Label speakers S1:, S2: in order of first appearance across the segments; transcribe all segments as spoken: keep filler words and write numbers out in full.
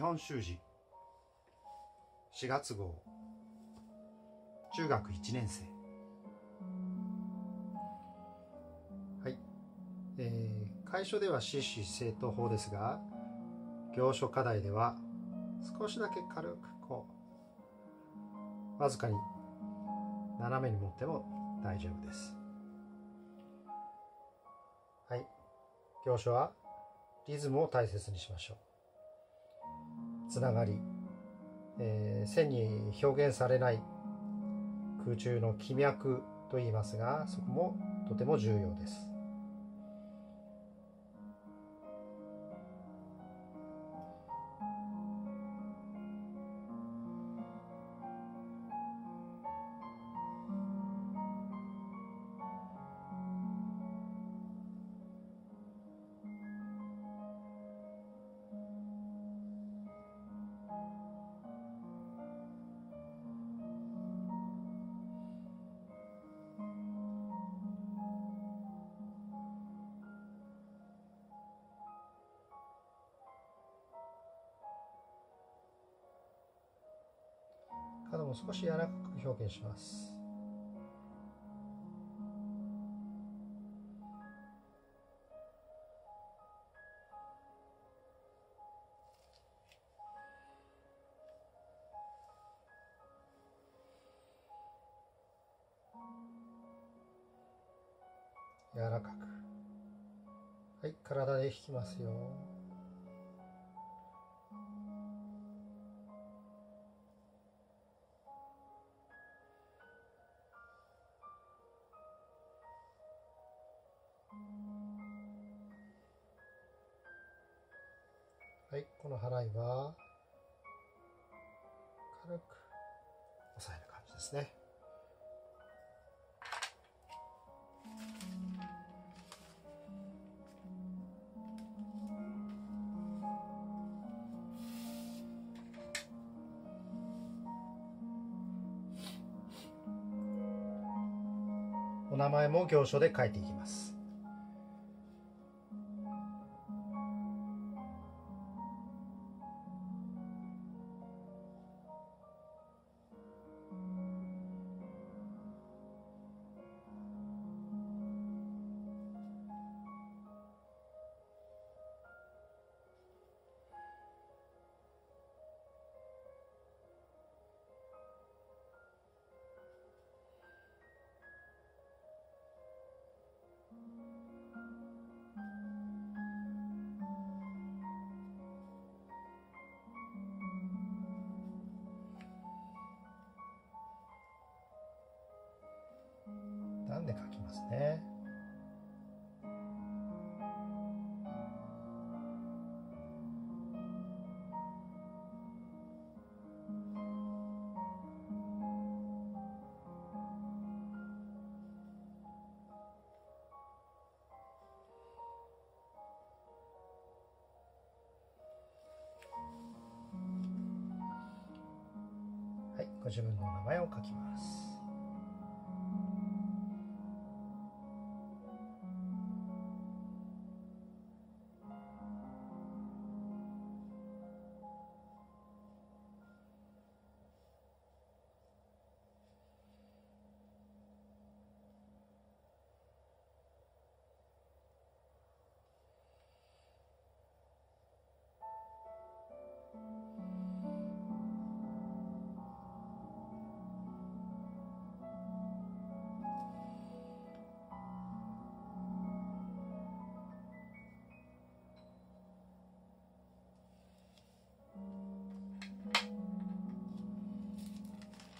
S1: 本習字しがつ号中学いちねん生。はい、えー、楷書では子々正答法ですが、行書課題では少しだけ軽くこうわずかに斜めに持っても大丈夫です。はい、行書はリズムを大切にしましょう。つながり、えー、線に表現されない空中の気脈と言いますが、そこもとても重要です。角も少し柔らかく表現します。柔らかく。はい、体で引きますよ。はい、この払いは軽く押さえる感じですね。お名前も行書で書いていきます。段で書きますね。はい、ご自分のお名前を書きます。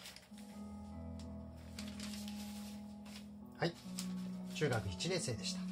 S1: はい、中学いちねん生でした。